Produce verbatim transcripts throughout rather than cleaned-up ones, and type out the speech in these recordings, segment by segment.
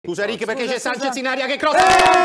Scusa Rick, perché Scusa, c'è scusa. Sanchez in aria che cross.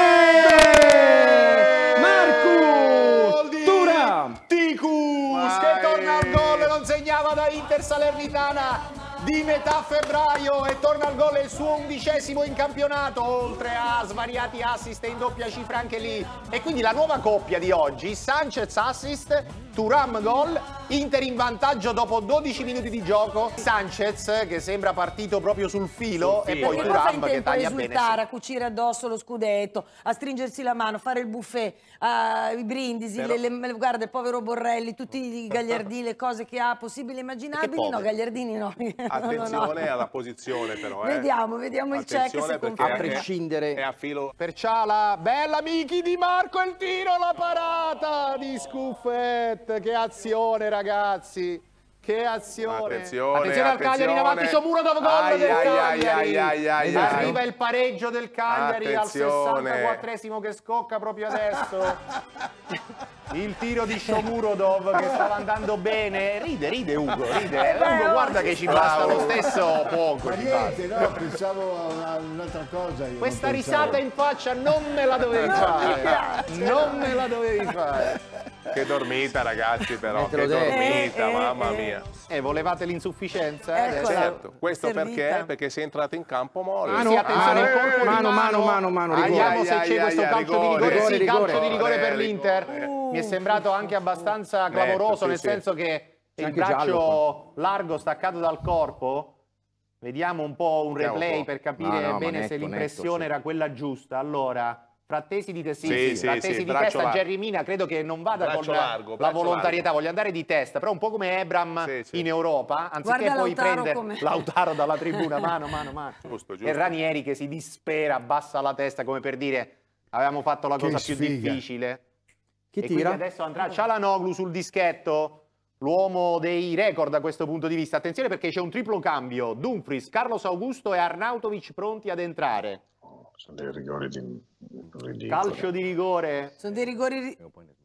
Marcus Thuram! Ticus che torna al gol, non segnava da Inter Salernitana di metà febbraio e torna al gol, il suo undicesimo in campionato, oltre a svariati assist in doppia cifra anche lì. E quindi la nuova coppia di oggi, Sanchez assist, Thuram gol, Inter in vantaggio dopo dodici minuti di gioco. Sanchez che sembra partito proprio sul filo, Sul e filo. poi Perché poi fa in Thuram che tempo a taglia bene. esultare, a cucire addosso lo scudetto, a stringersi la mano, fare il buffet, a, i brindisi, Però... le, le, guarda il povero Borrelli, tutti i gagliardini, le cose che ha possibili e immaginabili. No, gagliardini no. Attenzione no, no. alla posizione però. Eh. Vediamo, vediamo il check se conferma. A prescindere. È a filo. Per Ciala, bella Michi Di Marco, il tiro, la parata di Scuffet. Che azione ragazzi, che azione. Attenzione, attenzione al Cagliari in avanti, Sciomuro dopo gol ai, del ai, Cagliari. ai, ai, ai, Arriva ai. il pareggio del Cagliari Attenzione. al sessantaquattresimo che scocca proprio adesso. Il tiro di Shomurodov che stava andando bene. Ride, ride Ugo, ride. Ugo guarda che ci basta lo stesso poco. Ma ci niente, basta. no, pensavo a un'altra cosa. Io Questa non pensavo. risata in faccia non me la dovevi fare. Non me la dovevi fare. Che dormita ragazzi però, Eh, te che l'ho detto. dormita, Eh, eh, mamma eh. mia. E volevate l'insufficienza? Eccola. Certo, questo Servita. perché? Perché sei entrato in campo molle. Ah, sì, attenzione, il colpo di mano, mano, mano, mano, rigore. Vediamo se Ai, c'è ai, questo ai, calcio di rigore, rigore. Sì, rigore, calcio di rigore per rigore. l'Inter. Mi è sembrato anche abbastanza clamoroso, sì, nel sì. senso che il anche braccio giallo, largo staccato dal corpo. Vediamo un po' un Vediamo un replay po'. per capire No, no, ma bene netto, se l'impressione netto, sì. era quella giusta. Allora, frattesi di testa, sì, Sì, sì, sì, frattesi sì, di braccio testa, largo. Jerry Mina credo che non vada Braccio con largo, la braccio volontarietà, largo. voglio andare di testa, però un po' come Ebram Sì, sì. in Europa, anziché Guarda poi Lautaro prendere come- Lautaro dalla tribuna, mano, mano, mano. Giusto, E giusto. Ranieri che si dispera, abbassa la testa come per dire avevamo fatto la Che cosa più sfiga. difficile. Chi E tira? quindi adesso andrà Cialanoglu sul dischetto, l'uomo dei record da questo punto di vista. Attenzione perché c'è un triplo cambio, Dumfries, Carlos Augusto e Arnautovic pronti ad entrare. Sono dei rigori di ridicoli. Calcio di rigore. Sono dei rigori... ri-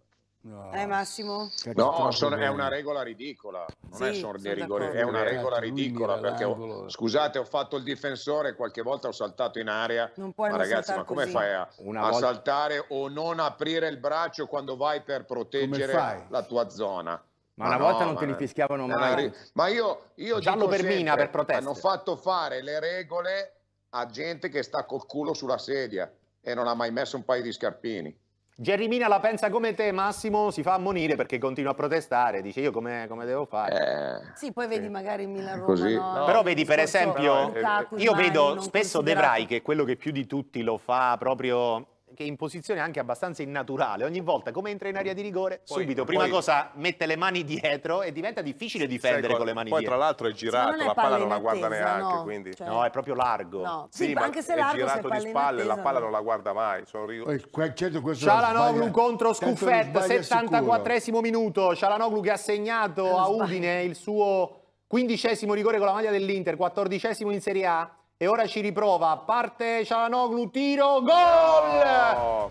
Eh Massimo? No, sono- è una regola ridicola, non Sì, è solo dei sono rigori, è d'accordo. una regola Lui ridicola mira perché ho- l'angolo. scusate, ho fatto il difensore, qualche volta ho saltato in area, Non puoi ma non ragazzi, saltare ma come così. fai a, Una a volta- saltare o non aprire il braccio quando vai per proteggere Come fai? la tua zona? Ma una no, volta non ma te li no. fischiavano È una mai. ri- Ma io, io Giallo dico per sempre, Mina, per proteste. hanno fatto fare le regole a gente che sta col culo sulla sedia e non ha mai messo un paio di scarpini. Jerry Mina la pensa come te, Massimo, si fa ammonire perché continua a protestare, dice io come, come devo fare. Eh, Sì, poi vedi magari il Milan-Roma, Così. no? No. Però vedi, per Discorso esempio, Lukaku, io Mani, vedo non spesso De considerato. Vrij, che è quello che più di tutti lo fa proprio, che in posizione anche abbastanza innaturale. Ogni volta, come entra in area di rigore, Poi- subito, prima poi- cosa mette le mani dietro e diventa difficile difendere Sai, con le mani poi tra dietro. l'altro è girato, non è la palla palla non la in guarda attesa, neanche, no. quindi... Cioè- No, è proprio largo. No, Sì, sì, ma anche se è largo, se girato di palla in spalle, la attesa, palla no. non la guarda mai. Sono rig- Poi, que- certo, questo Cialanoglu sbaglia- contro tanto non Scuffet, sbaglia settantaquattresimo minuto. Cialanoglu che ha segnato a Udine il suo quindicesimo rigore con la maglia dell'Inter, quattordicesimo in Serie A. E ora ci riprova, parte Cialanoglu, tiro, gol! No!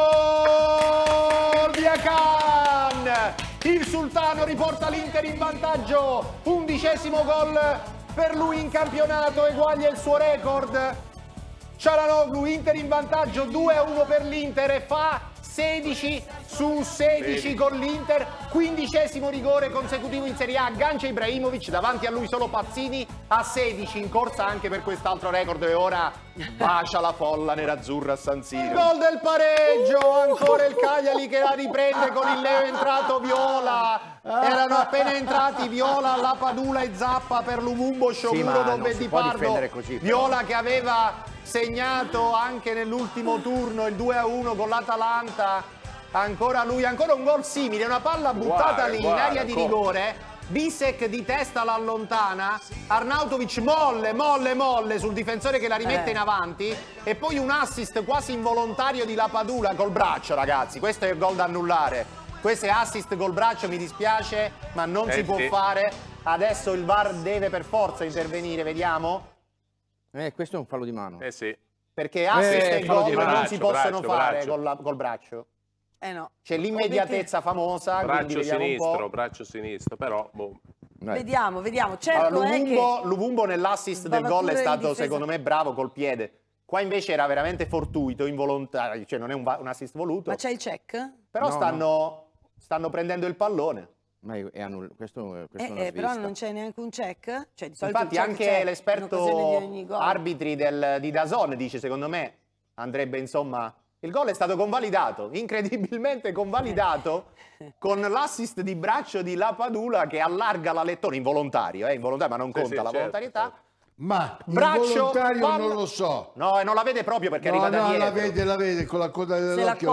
Gol di Akan! Il Sultano riporta l'Inter in vantaggio, undicesimo gol per lui in campionato, eguaglia il suo record. Cialanoglu, Inter in vantaggio, due a uno per l'Inter e fa sedici su sedici con l'Inter, quindicesimo rigore consecutivo in Serie A, aggancia Ibrahimovic, davanti a lui solo Pazzini a sedici, in corsa anche per quest'altro record e ora bacia la folla nerazzurra a San Siro. Il gol del pareggio, ancora il Cagliari che la riprende con il Leo entrato Viola, erano appena entrati Viola, Lapadula e Zappa per Lumumbo, Sciomuro, ma Don non si può Pardo, difendere così, però. Viola che aveva segnato anche nell'ultimo turno il due a uno con l'Atalanta, ancora lui, ancora un gol simile, una palla buttata Uguale, lì in uguale, area di come? rigore, Bisek di testa l'allontana, Arnautovic molle, molle, molle sul difensore che la rimette Eh. in avanti e poi un assist quasi involontario di Lapadula col braccio, ragazzi, questo è il gol da annullare, questo è assist col braccio, mi dispiace, ma non Eh si può sì. fare, adesso il V A R deve per forza intervenire, vediamo? Eh, questo è un fallo di mano. Eh sì. Perché assist Eh, e fallo gol di non braccio, si possono braccio, fare braccio. Col, la- col braccio. Eh no. C'è l'immediatezza famosa, quindi Braccio vediamo un sinistro, po'. braccio sinistro, però... Boh. Dai. Vediamo, vediamo. Certo Allora, è che... Luvumbo, Luvumbo nell'assist del gol è Sbavature in stato difesa. secondo me bravo col piede. Qua invece era veramente fortuito, involontario, cioè non è un, un assist voluto. Ma c'è il check? Però No, stanno, stanno prendendo il pallone. Ma è, è annull- questo, questo Eh, è una eh, però svista. non c'è neanche un check? Cioè, di solito Infatti il check anche c'è in l'esperto occasione di ogni gol. arbitri del, di DAZN dice, secondo me andrebbe insomma... Il gol è stato convalidato, incredibilmente convalidato, con l'assist di braccio di Lapadula che allarga la lettone, involontario, eh, involontario, ma non Sì, conta sì, la certo, volontarietà. certo. Ma Braccio, involontario palla- non lo so. No, e non la vede proprio perché No, arriva da no, dietro. la vede, la vede con la coda Se la dell'occhio.